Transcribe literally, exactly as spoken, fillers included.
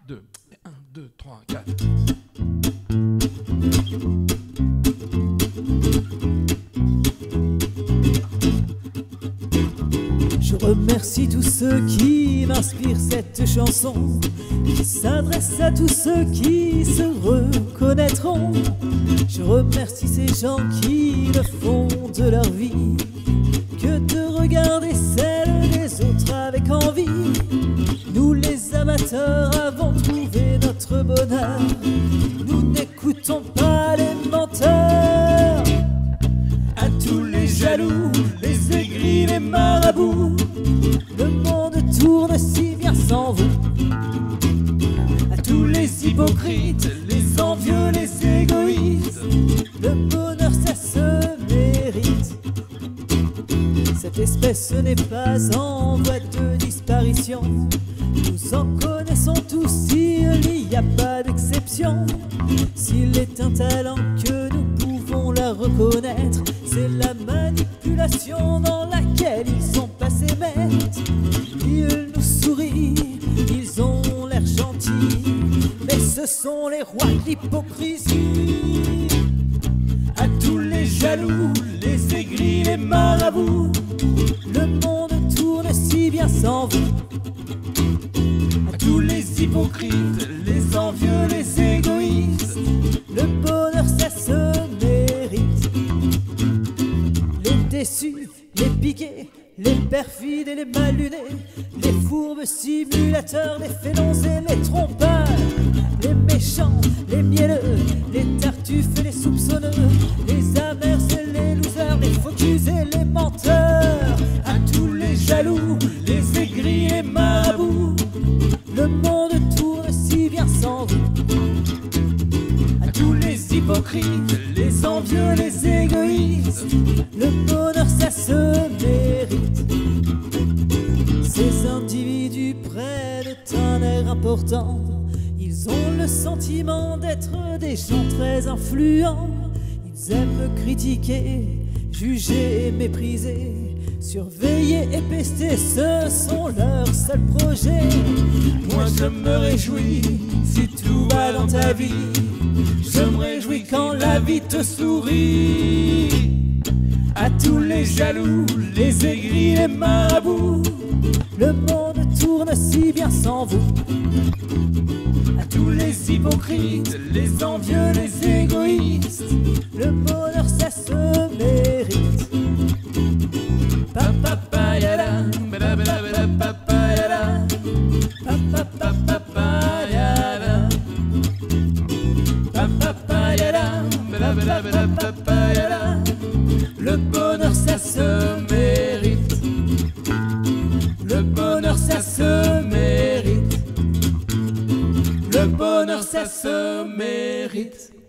deux, un, deux, trois, quatre. Je remercie tous ceux qui m'inspirent cette chanson, qui s'adresse à tous ceux qui se reconnaîtront. Je remercie ces gens qui le font de leur vie, que de regarder celle des autres avec envie. Nous les amateurs avons trouvé notre bonheur, nous n'écoutons pas les menteurs. À tous les jaloux, les aigris, les marabouts, le monde tourne si bien sans vous. À tous les hypocrites, les envieux, les égoïstes, le bonheur ça se mérite. Cette espèce n'est pas en voie de disparition, nous en connaissons tous, il n'y a pas d'exception. S'il est un talent que nous pouvons la reconnaître, c'est la manipulation dans laquelle ils sont passés maîtres. Ils nous sourient, ils ont l'air gentils, mais ce sont les rois de l'hypocrisie. À tous les jaloux, les aigris, les marabouts, le monde tourne si bien sans vous. À tous les hypocrites, les envieux, les égoïstes, le bonheur ça se mérite. Les déçus, les piqués, les perfides et les malunés, les fourbes simulateurs, les félons et les trompeurs, les méchants, les mielleux, les tartuffes et les soupçonneux, les amers et les losers, les focus et les menteurs. À tous les jaloux, les aigris et marabouts, le monde tourne si bien sans vous. À tous les hypocrites, les envieux, les égoïstes, le bonheur ça se mérite. Ces individus prennent un air important, ils ont le sentiment d'être des gens très influents. Ils aiment critiquer, juger et mépriser, surveiller et pester, ce sont leurs seuls projets. Moi je me réjouis si tout va dans ta vie, je me réjouis quand la vie te sourit. À tous les jaloux, les aigris, les marabouts, le monde tourne si bien sans vous. À tous les hypocrites, les envieux, les égoïstes, le bonheur ça se mérite. Papa pa yada, bada bada bada papa yada, papa papa pa yada, papa pa yada, bada bada bada papa yada. Le bonheur ça se mérite, le bonheur ça se mérite, le bonheur ça se mérite.